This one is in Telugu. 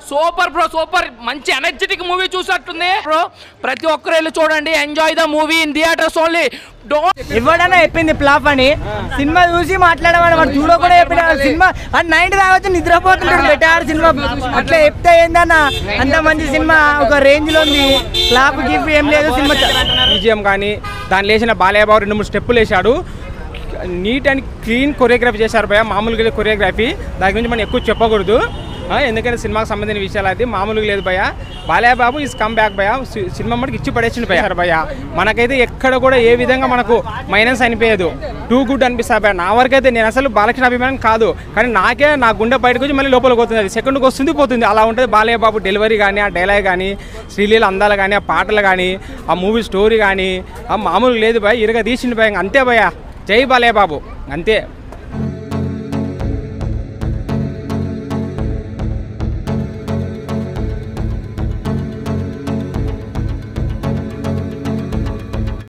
Super bro, super. మంచి ఎనర్జెటిక్ మూవీ చూసినట్టుంది బ్రో. ప్రతి ఒక్కరు వెళ్ళి చూడండి. Enjoy the movie in theatres only. ఎవడన్నా చెప్పింది ఫ్లాప్ అని, సినిమా చూసి మాట్లాడమని వాడు చూడకుండా చెప్పిన సినిమా అని 90 రావచ్చు నిద్రపోతుంటాడు బెటర్ సినిమా. అట్లా చెప్తే ఏందన్నా, అంత మంచి సినిమా ఒక రేంజ్ లో ఉంది. ఫ్లాప్ గిఫ్ట్ ఏం లేదు సినిమా. బీజిఎం కానీ దాని లేచిన బాలయ్యబాబు 2-3 స్టెప్పులు వేసాడు. నీట్ అండ్ క్లీన్ కొరియోగ్రఫీ చేశారు భయ. మామూలుగా కొరియోగ్రఫీ దాని గురించి మనం ఎక్కువ చెప్పకూడదు, ఎందుకంటే సినిమాకి సంబంధించిన విషయాలు అది మామూలుగా లేదు భయ. బాలయ్యబాబు ఈజ్ కమ్ బ్యాక్ భయ. సినిమా మనకి ఇచ్చి పడేసింది భయ. మనకైతే ఎక్కడ కూడా ఏ విధంగా మనకు మైనస్ అనిపించదు, టూ గుడ్ అనిపిస్తా భయ. నా వరకైతే నేను అసలు బాలకృష్ణ అభిమానం కాదు, కానీ నాకే నా గుండె బయటకు వచ్చి మళ్ళీ లోపలికి పోతుంది. అది సెకండ్కి వస్తుంది పోతుంది, అలా ఉంటుంది బాలయ్యబాబు డెలివరీ కానీ, ఆ డైలాగ్ కానీ, శ్రీలీల అందాలు కానీ, ఆ పాటలు కానీ, ఆ మూవీ స్టోరీ కానీ మామూలుగా లేదు భయ. ఇరగా తీసింది భయ. అంతే భయ. జై బాలయ్యబాబు అంతే.